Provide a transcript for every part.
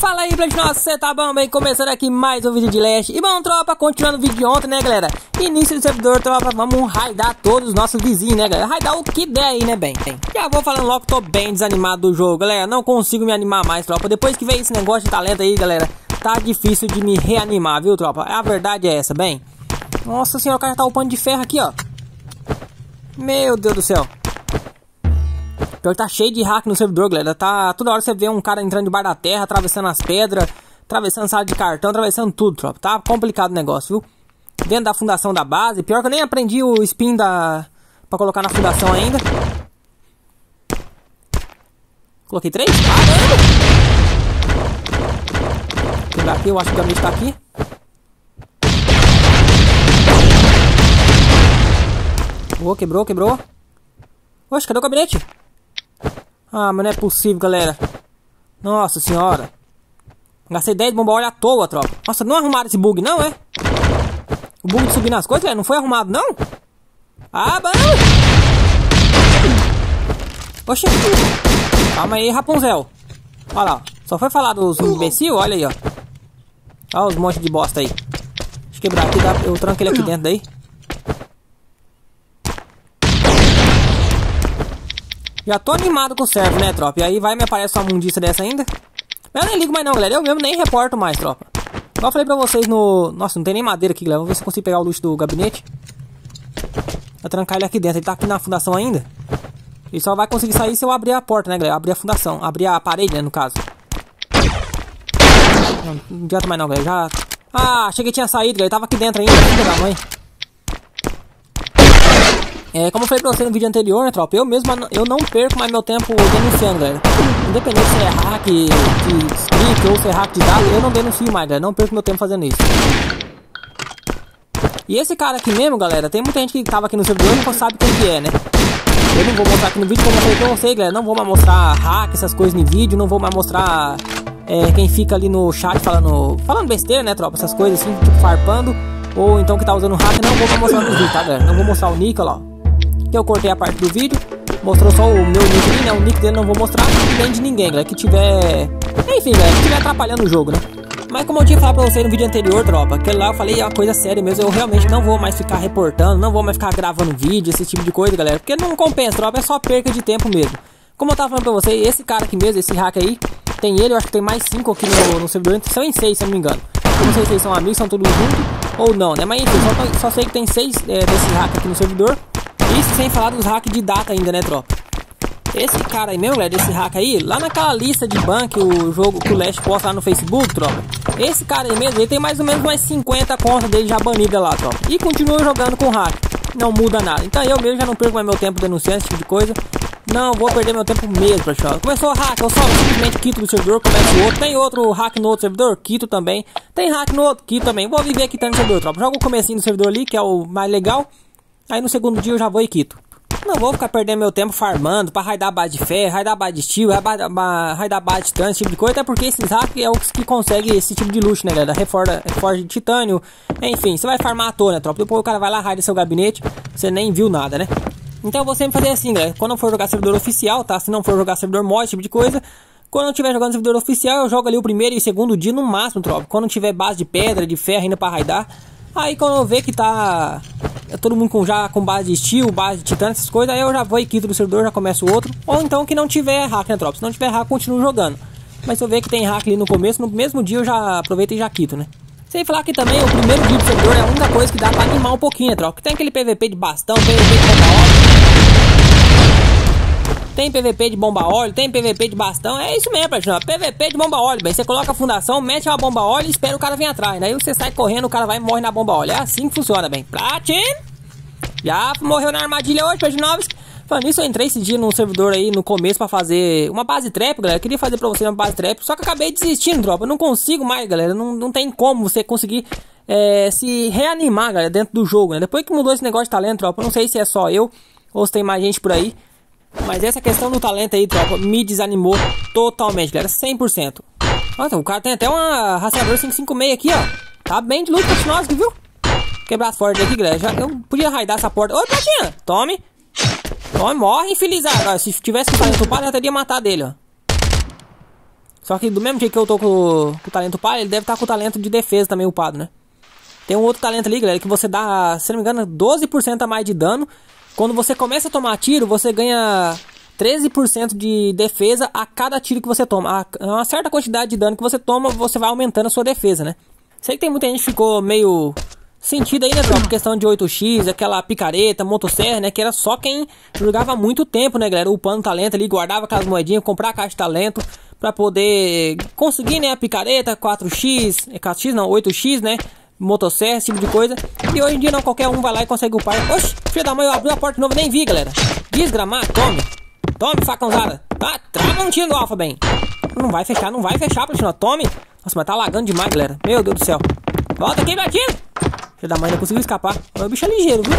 Fala aí, Platinose, você tá bom? Bem, começando aqui mais um vídeo de Leste. E bom, tropa, continuando o vídeo de ontem, né, galera? Início do servidor, tropa, vamos raidar todos os nossos vizinhos, né, galera? Raidar o que der aí, né, bem? Já vou falando logo que tô bem desanimado do jogo, galera. Não consigo me animar mais, tropa. Depois que veio esse negócio de talento aí, galera, tá difícil de me reanimar, viu, tropa? A verdade é essa, bem. Nossa senhora, o cara já tá upando de ferro aqui, ó. Meu Deus do céu. Pior que tá cheio de hack no servidor, galera. Tá, toda hora você vê um cara entrando debaixo da terra, atravessando as pedras, atravessando sala de cartão, atravessando tudo, tropa. Tá complicado o negócio, viu? Dentro da fundação da base. Pior que eu nem aprendi o spin pra colocar na fundação ainda. Coloquei 3? Caramba! Vou pegar aqui, eu acho que o gabinete tá aqui. Boa, quebrou. Oxe, cadê o gabinete? Ah, mas não é possível, galera. Nossa senhora. Gastei 10 bomba óleo à toa, tropa. Nossa, não arrumaram esse bug, não, é? O bug de subir nas coisas, não foi arrumado, não? Ah, bom. Oxi. Calma aí, Rapunzel. Olha lá, só foi falar dos imbecil, olha aí, ó. Olha os montes de bosta aí. Deixa eu quebrar aqui, eu tranco ele aqui dentro daí. Já tô animado com o server, né, tropa? E aí vai me aparece uma mundiça dessa ainda. Eu nem ligo mais não, galera. Eu mesmo nem reporto mais, tropa. Igual eu falei pra vocês no... Nossa, não tem nem madeira aqui, galera. Vamos ver se eu consigo pegar o luxo do gabinete. Vou trancar ele aqui dentro. Ele tá aqui na fundação ainda. Ele só vai conseguir sair se eu abrir a porta, né, galera? Abrir a fundação. Abrir a parede, né, no caso. Não adianta mais não, galera. Já... Ah, achei que tinha saído, galera. Ele tava aqui dentro ainda. Filha da mãe. Como eu falei pra você no vídeo anterior, né, tropa? Eu mesmo não perco mais meu tempo denunciando, galera. Independente se é hack de script ou se é hack de dados, eu não denuncio mais, galera. Não perco meu tempo fazendo isso. E esse cara aqui mesmo, galera, tem muita gente que tava aqui no servidor e não sabe quem que é, né? Eu não vou mostrar aqui no vídeo, como eu falei pra você, galera. Não vou mais mostrar hack, essas coisas no vídeo. Não vou mais mostrar quem fica ali no chat falando besteira, né, tropa? Essas coisas assim, tipo farpando. Ou então que tá usando hack, não vou mais mostrar no vídeo, tá, galera? Não vou mostrar o nick, ó. Eu cortei a parte do vídeo, mostrou só o meu nick ali, né? O nick dele não vou mostrar, nem de ninguém, galera, que tiver... Enfim, galera, que tiver atrapalhando o jogo, né? Mas como eu tinha falado pra vocês no vídeo anterior, tropa, aquele lá eu falei é uma coisa séria mesmo, eu realmente não vou mais ficar reportando, não vou mais ficar gravando vídeo, esse tipo de coisa, galera, porque não compensa, tropa, é só perca de tempo mesmo. Como eu tava falando pra vocês, esse cara aqui mesmo, esse hack aí, tem ele, eu acho que tem mais 5 aqui no servidor, são em 6, se eu não me engano. Eu não sei se eles são amigos, são todos juntos ou não, né? Mas enfim, só sei que tem 6 desses hacks aqui no servidor. Isso sem falar dos hacks de data ainda, né, tropa? Esse cara aí mesmo, galera, esse hack aí, lá naquela lista de ban que o jogo, que o Leste posta lá no Facebook, tropa. Esse cara aí mesmo, ele tem mais ou menos umas 50 contas dele já banidas lá, tropa. E continua jogando com hack. Não muda nada. Então eu mesmo já não perco mais meu tempo denunciando esse tipo de coisa. Não vou perder meu tempo mesmo, pessoal. Começou o hack, eu só simplesmente quito do servidor, começo o outro. Tem outro hack no outro servidor, quito também. Tem hack no outro, quito também. Vou viver quitando no servidor, tropa. Jogo o comecinho do servidor ali, que é o mais legal. Aí no segundo dia eu já vou e quito. Não vou ficar perdendo meu tempo farmando pra raidar a base de ferro, raidar a base de steel, raidar a base de titânio, esse tipo de coisa. Até porque esses hacks é os que conseguem esse tipo de luxo, né, galera? Reforja de titânio. Enfim, você vai farmar à toa, né, tropa? Depois o cara vai lá, raida seu gabinete, você nem viu nada, né? Então eu vou sempre fazer assim, galera. Quando eu for jogar servidor oficial, tá? Se não for jogar servidor mod, esse tipo de coisa. Quando eu estiver jogando servidor oficial, eu jogo ali o primeiro e o segundo dia no máximo, tropa. Quando tiver base de pedra, de ferro ainda pra raidar. Aí quando eu ver que tá todo mundo já com base de steel, base de titânio, essas coisas, aí eu já vou e quito do servidor, já começo o outro. Ou então que não tiver hack, né, tropa? Se não tiver hack, continuo jogando. Mas se eu ver que tem hack ali no começo, no mesmo dia eu já aproveito e já quito, né? Sem falar que também o primeiro dia do servidor é a única coisa que dá pra animar um pouquinho, né, tropa? Tem aquele PVP de bastão, PVP de bomba óleo. Tem PVP de bomba óleo, tem PVP de bastão. É isso mesmo, pessoal. PVP de bomba óleo, bem. Você coloca a fundação, mete uma bomba óleo e espera o cara vir atrás. Daí você sai correndo, o cara vai e morre na bomba óleo. É assim que funciona, bem. Platin! Já morreu na armadilha hoje, Platinose. Falando nisso, eu entrei esse dia no servidor aí no começo pra fazer uma base trap, galera. Eu queria fazer pra vocês uma base trap, só que eu acabei desistindo, tropa. Eu não consigo mais, galera. Não tem como você conseguir se reanimar, galera, dentro do jogo, né? Depois que mudou esse negócio de talento, tropa, eu não sei se é só eu ou se tem mais gente por aí. Mas essa questão do talento aí, tropa, me desanimou totalmente, galera, 100%. Nossa, o cara tem até uma rastreador 556 aqui, ó. Tá bem de luta, Platinose, viu? Quebrar as portas aqui, galera. Eu podia raidar essa porta. Ô, Platinha, tome. Tome, morre, infelizado. Se tivesse talento upado, eu já teria matado ele, ó. Só que do mesmo jeito que eu tô com o talento upado, ele deve estar com o talento de defesa também upado, né? Tem um outro talento ali, galera, que você dá, se não me engano, 12% a mais de dano. Quando você começa a tomar tiro, você ganha 13% de defesa a cada tiro que você toma. Uma certa quantidade de dano que você toma, você vai aumentando a sua defesa, né? Sei que tem muita gente que ficou meio sentido aí, né, por questão de 8x, aquela picareta, motosserra, né, que era só quem jogava muito tempo, né, galera, upando talento ali, guardava aquelas moedinhas, comprar a caixa de talento pra poder conseguir, né, a picareta, 4x, 4x não, 8x, né, motosserra, esse tipo de coisa. E hoje em dia não, qualquer um vai lá e consegue upar. Oxi, filho da mãe, eu abri a porta de novo e nem vi, galera. Desgramado, tome, facãozada. Ah, trava um tiro no alfa, bem. Não vai fechar, Platinose, tome. Nossa, mas tá lagando demais, galera, meu Deus do céu. Volta aqui, Betinho. Filho da mãe, não conseguiu escapar. O bicho é ligeiro, viu?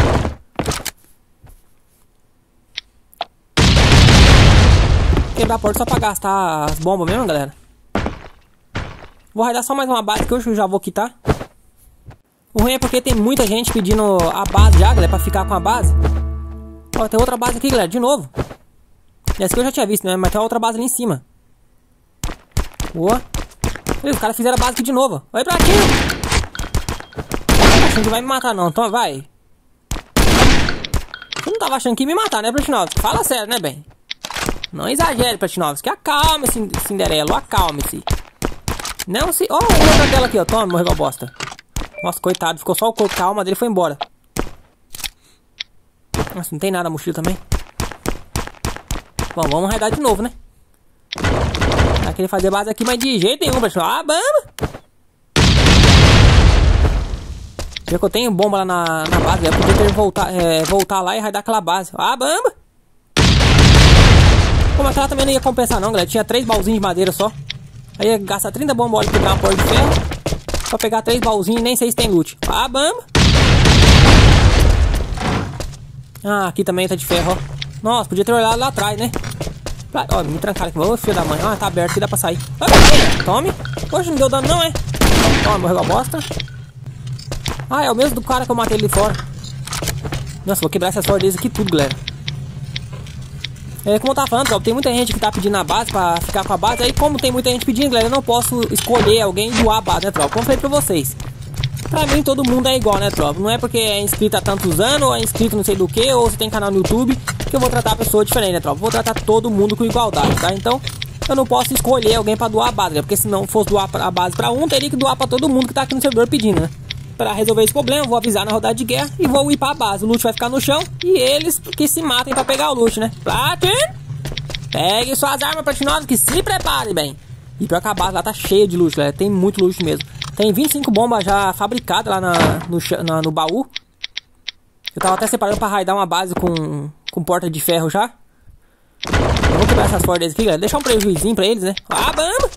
Quebrar a porta só pra gastar as bombas mesmo, galera. Vou raidar só mais uma base que eu já vou quitar. O ruim é porque tem muita gente pedindo a base já, galera, pra ficar com a base. Ó, tem outra base aqui, galera, de novo. Essa que eu já tinha visto, né? Mas tem outra base ali em cima. Boa. Os caras fizeram a base aqui de novo. Oi, Pratinho. Achando que vai me matar não, então vai. Você não tava achando que ia me matar, né, Platinose? Fala sério, né, bem? Não exagere, Platinose, que acalme-se, Cinderela, acalme-se. Não se... Ó, o outra dela aqui, ó, toma, morreu a bosta. Nossa, coitado, ficou só o corpo, a alma dele foi embora. Nossa, não tem nada na mochila também. Bom, vamos raidar de novo, né? Vai querer fazer base aqui, mas de jeito nenhum, Platinose. Ah, bamba! Já que eu tenho bomba lá na base, eu podia ter voltar lá e raidar aquela base. Ah, bamba! Pô, mas aquela também não ia compensar não, galera. Tinha 3 baúzinhos de madeira só. Aí ia gastar 30 bombas de quebrar uma porta de ferro. Só pegar 3 baúzinhos e nem sei se tem loot. Ah, bamba! Ah, aqui também tá de ferro, ó. Nossa, podia ter olhado lá atrás, né? Ó, me trancaram aqui. Ô, filho da mãe. Ah, tá aberto aqui, dá pra sair. Tome. Poxa, não deu dano não, é? Toma, morreu a bosta. Ah, é o mesmo do cara que eu matei ali fora. Nossa, vou quebrar essas cordas aqui tudo, galera. Como eu tava falando, ó, tem muita gente que tá pedindo a base pra ficar com a base. Aí como tem muita gente pedindo, galera, eu não posso escolher alguém e doar a base, né, tropa? Como eu falei pra vocês. Pra mim todo mundo é igual, né, tropa? Não é porque é inscrito há tantos anos, ou é inscrito não sei do que, ou você tem canal no YouTube, que eu vou tratar a pessoa diferente, né, tropa? Vou tratar todo mundo com igualdade, tá? Então eu não posso escolher alguém pra doar a base, né? Porque se não fosse doar a base pra um, teria que doar pra todo mundo que tá aqui no servidor pedindo, né? Pra resolver esse problema, eu vou avisar na rodada de guerra e vou ir pra base. O loot vai ficar no chão e eles que se matem pra pegar o loot, né? Platin! Pegue suas armas, Platinose, que se prepare, bem. E pior que a base lá tá cheia de loot, galera. Tem muito loot mesmo. Tem 25 bombas já fabricadas lá no baú. Eu tava até separando pra raidar uma base com porta de ferro já. Eu vou quebrar essas cordas aqui, galera. Deixar um prejuízinho pra eles, né? Ah, bamba!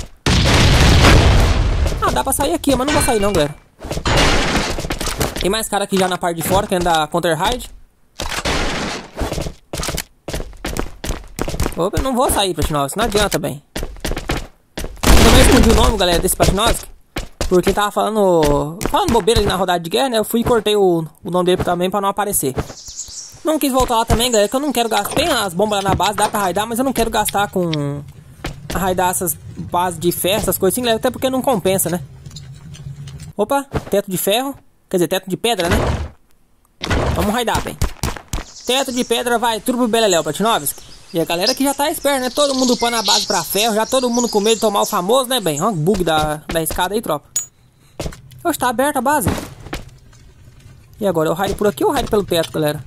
Ah, dá pra sair aqui, mas não vou sair não, galera. Tem mais cara aqui já na parte de fora, querendo dar counter raid. Opa, eu não vou sair, Platinose, não adianta, bem. Eu também escondi o nome, galera, desse Platinose, porque tava falando bobeira ali na rodada de guerra, né? Eu fui e cortei o nome dele também pra não aparecer. Não quis voltar lá também, galera, que eu não quero gastar. Tem as bombas lá na base, dá pra raidar, mas eu não quero gastar com... raidar essas bases de ferro, essas coisas assim, galera, até porque não compensa, né? Opa, teto de ferro. Quer dizer, teto de pedra, né? Vamos raidar, bem. Teto de pedra vai tudo pro Beleléu, Platinose. E a galera que já tá esperta, né? Todo mundo upando a base pra ferro. Já todo mundo com medo de tomar o famoso, né, bem? Olha o bug da escada aí, tropa. Oxe, tá aberta a base. E agora, eu raido por aqui ou eu raido pelo teto, galera?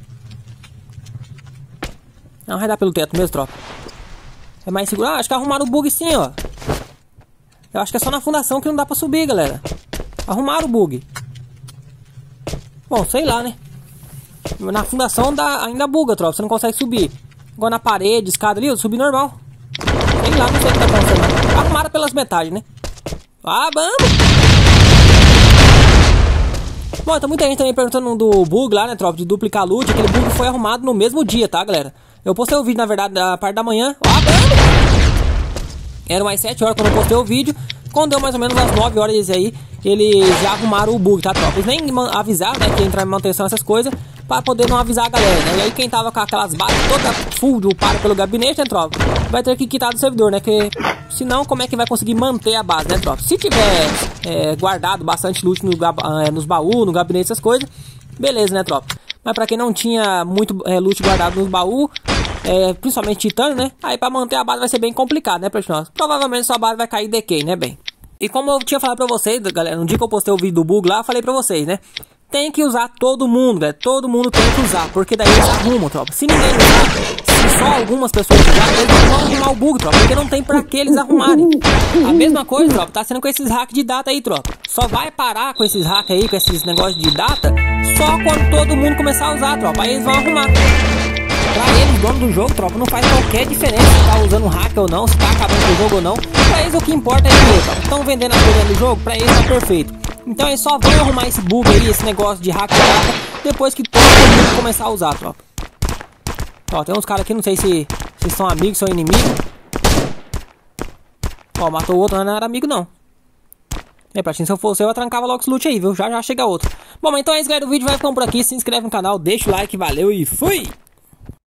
Não, raidar pelo teto mesmo, tropa. É mais seguro. Ah, acho que arrumaram o bug sim, ó. Eu acho que é só na fundação que não dá pra subir, galera. Arrumaram o bug. Bom, sei lá, né? Na fundação ainda buga, tropa. Você não consegue subir. Agora na parede, escada ali, eu subi normal. Sei lá, não sei o que tá acontecendo. Arrumaram pelas metades, né? Ah, vamos! Bom, tem muita gente também perguntando do bug lá, né, tropa? De duplicar loot. Aquele bug foi arrumado no mesmo dia, tá, galera? Eu postei o vídeo, na verdade, da parte da manhã. Ah, vamos! Era mais 7 horas quando eu postei o vídeo. Quando deu mais ou menos às 9 horas aí, eles já arrumaram o bug, tá, tropa? Eles nem avisaram, né, que ia entrar em manutenção essas coisas. pra poder não avisar a galera, né? E aí quem tava com aquelas bases toda full upada pelo gabinete, né, tropa, vai ter que quitar do servidor, né? Que senão como é que vai conseguir manter a base, né, tropa? Se tiver guardado bastante loot nos baús, no gabinete, essas coisas, beleza, né, tropa? Mas pra quem não tinha muito loot guardado nos baús, principalmente titânio, né? Aí pra manter a base vai ser bem complicado, né, pessoal? Provavelmente sua base vai cair decay, né, bem? E como eu tinha falado pra vocês, galera, no dia que eu postei o vídeo do bug lá, eu falei pra vocês, né? Tem que usar todo mundo, galera. Todo mundo tem que usar, porque daí eles arrumam, tropa. Se ninguém usar, se só algumas pessoas usarem, eles não vão arrumar o bug, tropa, porque não tem pra que eles arrumarem. A mesma coisa, tropa, tá sendo com esses hacks de data aí, tropa. Só vai parar com esses hacks aí, com esses negócios de data, só quando todo mundo começar a usar, tropa. Aí eles vão arrumar. Pra eles, dono do jogo, tropa, não faz qualquer diferença se tá usando hack ou não, se tá acabando com o jogo ou não. Pra eles o que importa é dinheiro, tropa. Estão vendendo a coisa do jogo, pra eles tá perfeito. Então eles só vão arrumar esse bug aí, esse negócio de hack depois que todo mundo começar a usar, tropa. Ó, tem uns caras aqui, não sei se são amigos, são inimigos. Ó, matou o outro, não era amigo não. Pratinho, se eu fosse eu trancava logo esse loot aí, viu? Já chega outro. Bom, mas então é isso, galera, o vídeo vai ficando por aqui. Se inscreve no canal, deixa o like, valeu e fui!